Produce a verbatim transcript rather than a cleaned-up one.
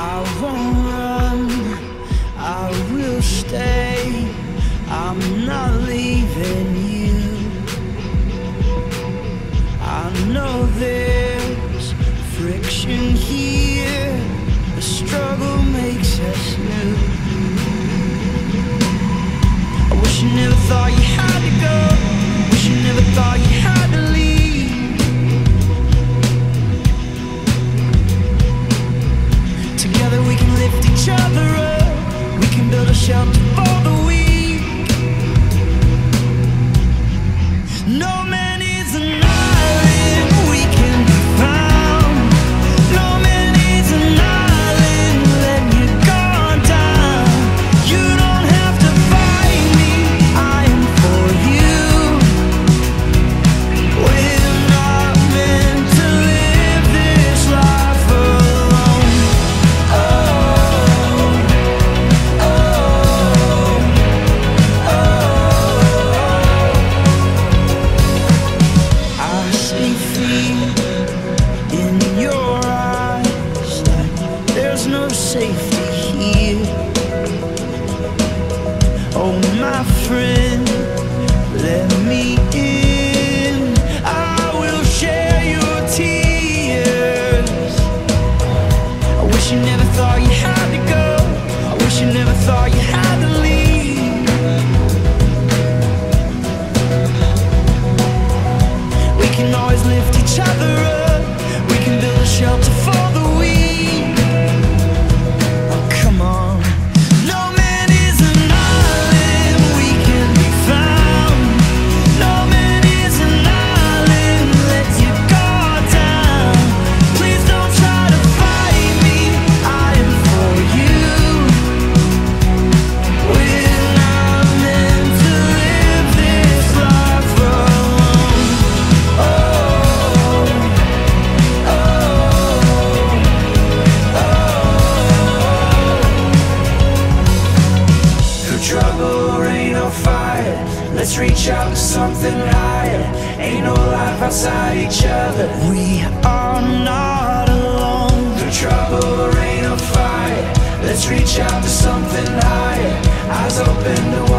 I won't run, I will stay. I'm not leaving you. I know there's friction here. The struggle makes us new. I wish you never thought you had to go. Wish you never thought you had to leave. Together we can lift each other up. We can build a shelter for the weak. No man is an island we can be found. No man is an island letting you go down. You don't have to fight me, I am for you. We're not meant to live this life alone. Oh, oh, oh, oh. I see fear in your eyes, like there's no safety here. Oh, my friend, let me in. I will share your tears. I wish you never thought you had to go. I wish you never thought you had to leave. We can always lift each other up. We can build a shelter for the weak. Oh, come on. No man is an island we can be found. No man is an island let you go down. Please don't try to fight me, I am for you. We're not meant to live this life alone. Oh, oh, oh. Through trouble, rain or fire, let's reach out to something higher. Ain't no life outside each other. We are not alone. Through trouble, rain or fire, let's reach out to something higher. Eyes open to